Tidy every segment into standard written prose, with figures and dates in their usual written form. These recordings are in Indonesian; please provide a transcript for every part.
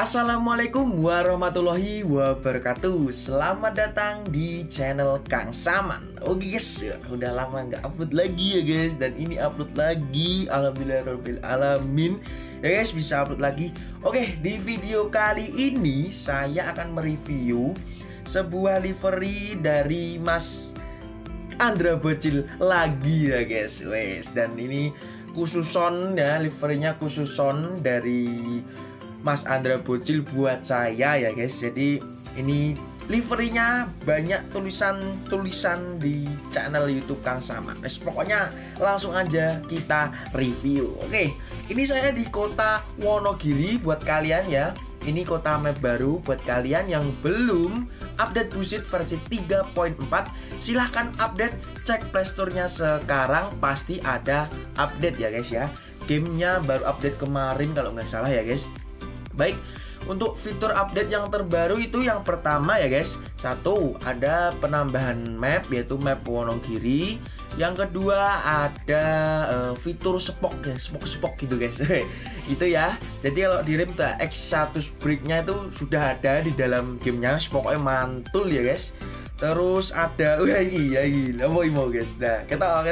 Assalamualaikum warahmatullahi wabarakatuh. Selamat datang di channel Kang Saman. Oke guys, udah lama nggak upload lagi ya guys. Dan ini upload lagi, alhamdulillahirabbil alamin. Ya guys, bisa upload lagi. Oke, di video kali ini saya akan mereview sebuah livery dari Mas Andra Bocil lagi ya guys. Wes, dan ini khususon ya, liverynya khususon dari Mas Andra Bocil buat saya ya guys. Jadi ini liverynya banyak tulisan di channel YouTube Kang Saman. Pokoknya langsung aja kita review. Oke, ini saya di kota Wonogiri buat kalian ya. Ini kota map baru buat kalian yang belum update Busit versi 3.4. Silahkan update, cek playstore-nya sekarang, pasti ada update ya guys ya. Gamenya baru update kemarin kalau nggak salah ya guys. Baik, untuk fitur update yang terbaru itu yang pertama ya guys, satu ada penambahan map yaitu map Wonogiri. Yang kedua ada fitur spok ya, spok gitu guys. Itu ya. Jadi kalau di RIM X1 break-nya itu sudah ada di dalam gamenya, pokoknya mantul ya guys. Terus ada ini mau guys. Nah, kita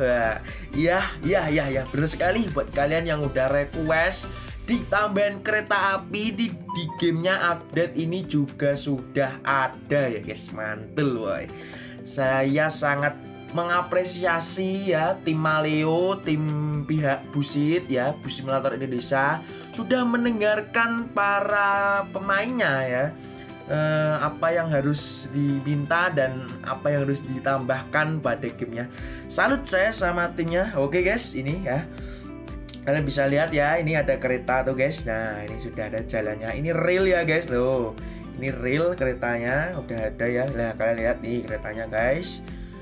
ya benar sekali buat kalian yang udah request ditambahin kereta api di gamenya, update ini juga sudah ada ya guys. Mantul woy. Saya sangat mengapresiasi ya tim Maleo, tim pihak Busit ya, Bus Simulator Indonesia sudah mendengarkan para pemainnya ya. Apa yang harus diminta dan apa yang harus ditambahkan pada gamenya. Salut saya sama timnya. Oke guys, ini ya. Kalian bisa lihat ya, ini ada kereta tuh guys. Nah, ini sudah ada jalannya. Ini real ya guys tuh. Ini real keretanya, udah ada ya. Nah, kalian lihat nih keretanya guys.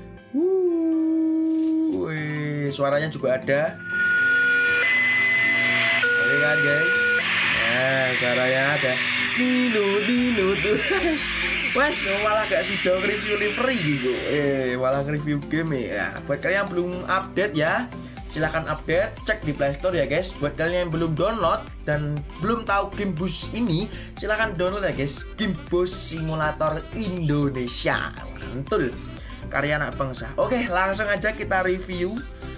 Suaranya juga ada. Oke kan guys. Nah, suaranya ada. Dino tuh guys. Wes, malah gak sudah review livery gitu. Malah review game ya. Buat kalian yang belum update ya, silahkan update, cek di Playstore ya guys. Buat kalian yang belum download dan belum tahu game Bus ini, silahkan download ya guys, game Bus Simulator Indonesia. Mantul, karya anak bangsa. Oke, langsung aja kita review.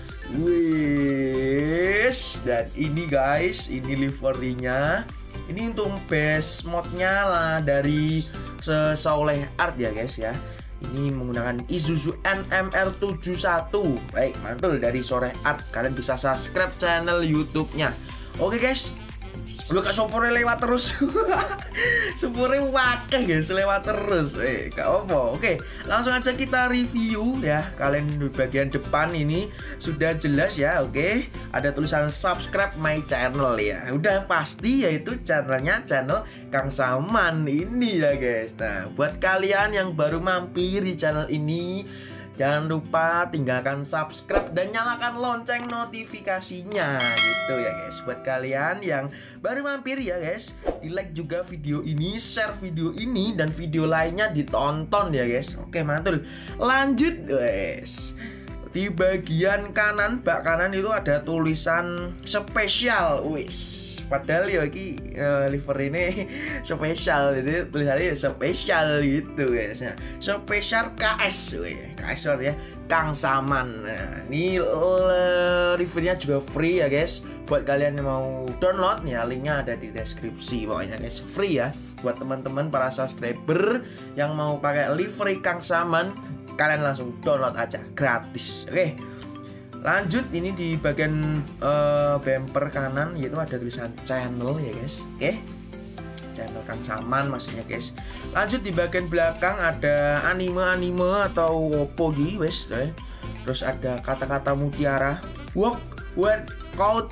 Wis, dan ini guys, ini liverynya. Ini untuk base modnya lah dari Sesoleh Art ya guys ya. Ini menggunakan Isuzu NMR71. Baik, mantul dari Soleh Art. Kalian bisa subscribe channel YouTube-nya. Oke guys, lu kak sopore lewat terus. Sopore wakeh guys, lewat terus. Gak apa. Oke, langsung aja kita review ya. Kalian di bagian depan ini sudah jelas ya. Oke, ada tulisan subscribe my channel ya. Udah pasti yaitu channelnya channel Kang Saman ini ya guys. Nah, buat kalian yang baru mampir di channel ini, jangan lupa tinggalkan subscribe dan nyalakan lonceng notifikasinya gitu ya guys. Buat kalian yang baru mampir ya guys, di like juga video ini, share video ini, dan video lainnya ditonton ya guys. Oke, mantul. Lanjut guys. Di bagian kanan, bak kanan itu ada tulisan spesial. Wis, padahal ya ini liver ini spesial, jadi tulisannya spesial gitu guys. Nah, spesial KS, KS ya, Kang Saman. Nah, ini livernya juga free ya guys. Buat kalian yang mau download nih, linknya ada di deskripsi pokoknya guys, free ya. Buat teman-teman para subscriber yang mau pakai livery Kang Saman, kalian langsung download aja gratis. Oke, lanjut. Ini di bagian bumper kanan yaitu ada tulisan channel ya guys. Oke, channel Kang Saman maksudnya guys. Lanjut di bagian belakang ada anime atau opo gitu wes. Terus ada kata-kata mutiara, walk without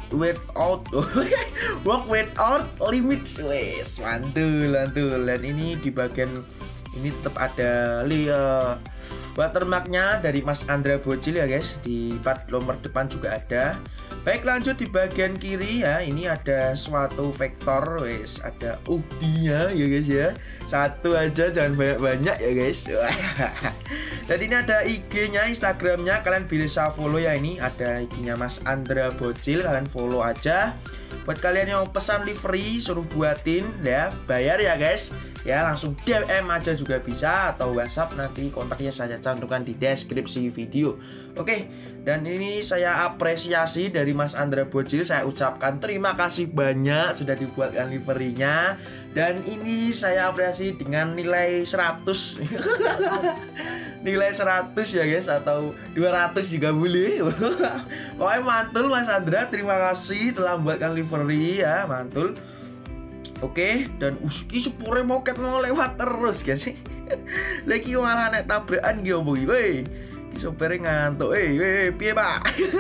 walk without limits. Wes, mantul. Dan ini di bagian ini tetap ada watermarknya dari Mas Andra Bocil ya guys. Di plat nomor depan juga ada. Baik, lanjut di bagian kiri ya. Ini ada suatu vektor, wes, ada UDI-nya ya guys ya. Satu aja, jangan banyak-banyak ya guys. Dan ini ada IG-nya, Instagram-nya, kalian bisa follow ya. Ini ada IG-nya Mas Andra Bocil, kalian follow aja. Buat kalian yang pesan livery suruh buatin ya, bayar ya guys. Ya langsung DM aja juga bisa, atau WhatsApp, nanti kontaknya saya cantumkan di deskripsi video. Oke, dan ini saya apresiasi dari Mas Andra Bocil, saya ucapkan terima kasih banyak sudah dibuatkan liverynya. Dan ini saya apresiasi dengan nilai 100. Nilai 100 ya guys, atau 200 juga boleh. Pokoknya mantul Mas Andra, terima kasih telah membuatkan livery ya, mantul. Oke, dan uski sepure moket mau lewat terus guys. Lagi malah nek tabrakan ki opo iki, woi. Ki sopire ngantuk, piye Pak?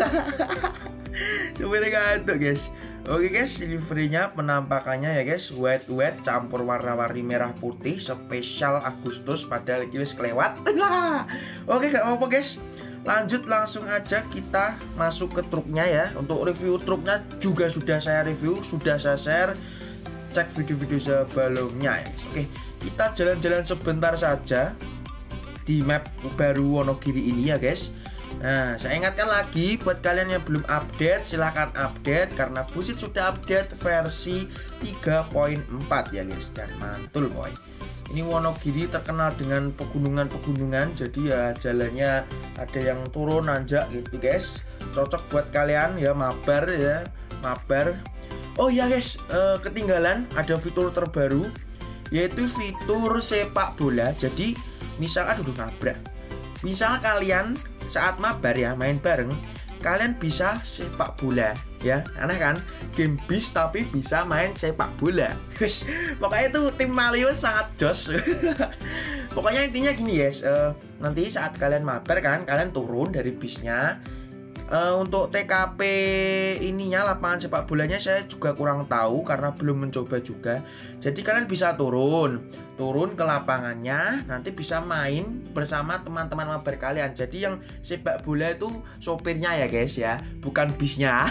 Sopire ngantuk guys. Oke guys, liverynya penampakannya ya guys, white campur warna-warni merah putih, spesial Agustus, padahal iki wis kelewat. Oke, gak apa-apa guys. Lanjut langsung aja kita masuk ke truknya ya. Untuk review truknya juga sudah saya review, sudah saya share. Cek video-video sebelumnya ya. Oke, kita jalan-jalan sebentar saja di map baru Wonogiri ini ya guys. Nah, saya ingatkan lagi buat kalian yang belum update, silahkan update karena Busit sudah update versi 3.4 ya guys. Dan mantul boy. Ini Wonogiri terkenal dengan pegunungan-pegunungan, jadi ya jalannya ada yang turun nanjak gitu guys. Cocok buat kalian ya, mabar ya, mabar. Oh ya guys, ketinggalan ada fitur terbaru, yaitu fitur sepak bola. Jadi misal aduh nabrak, misal kalian saat mabar ya, main bareng, kalian bisa sepak bola ya. Aneh kan, game bis tapi bisa main sepak bola. Guys, pokoknya itu tim Malio sangat jos. Pokoknya intinya gini guys, nanti saat kalian mabar kan, kalian turun dari bisnya. Untuk TKP ininya, lapangan sepak bolanya saya juga kurang tahu karena belum mencoba juga. Jadi kalian bisa turun ke lapangannya, nanti bisa main bersama teman-teman mabar kalian. Jadi yang sepak bola itu sopirnya ya guys ya, bukan bisnya.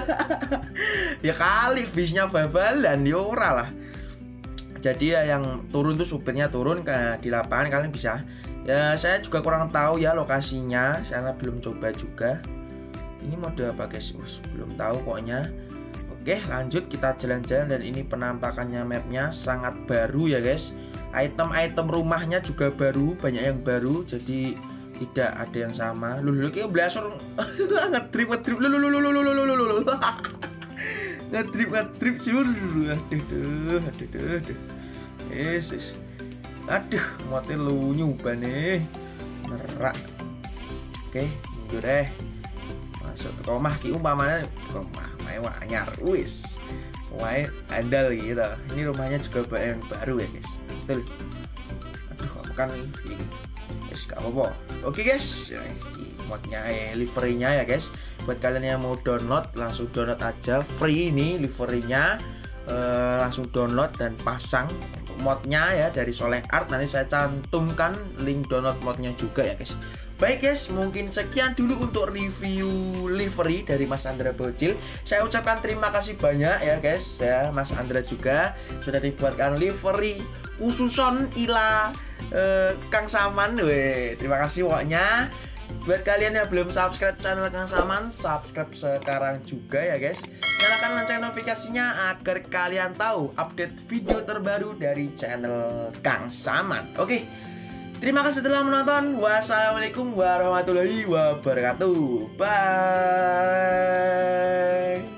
Ya kali bisnya babalan ya ora lah. Jadi ya yang turun tuh supirnya turun di lapangan, kalian bisa. Ya saya juga kurang tahu ya lokasinya, karena belum coba juga. Ini mode apa guys? Belum tahu pokoknya. Oke, lanjut kita jalan-jalan, dan ini penampakannya mapnya sangat baru ya guys. Item-item rumahnya juga baru, banyak yang baru, jadi tidak ada yang sama. Lulu kayak blasor ngedrip ngedrip sur. Aduh. Yesus. Aduh, mati lu nyoba nih. Merak. Oke, mundur deh. Masuk ke rumah ki umpamanya rumah mewah anyar wis wae andal gitu. Ini rumahnya juga banyak yang baru ya guys, betul. Aduh bukan ini guys, gak apa-apa. Oke guys, modnya liverynya ya guys. Buat kalian yang mau download, langsung download aja, free ini liverynya. Langsung download dan pasang modnya ya dari Soleh Art. Nanti saya cantumkan link download modnya juga ya guys. Baik guys, mungkin sekian dulu untuk review livery dari Mas Andra Bocil. Saya ucapkan terima kasih banyak ya guys ya, Mas Andra juga sudah dibuatkan livery khususon ila Kang Saman. Terima kasih pokoknya. Buat kalian yang belum subscribe channel Kang Saman, subscribe sekarang juga ya guys. Nyalakan lonceng notifikasinya agar kalian tahu update video terbaru dari channel Kang Saman. Oke, terima kasih telah menonton. Wassalamualaikum warahmatullahi wabarakatuh. Bye.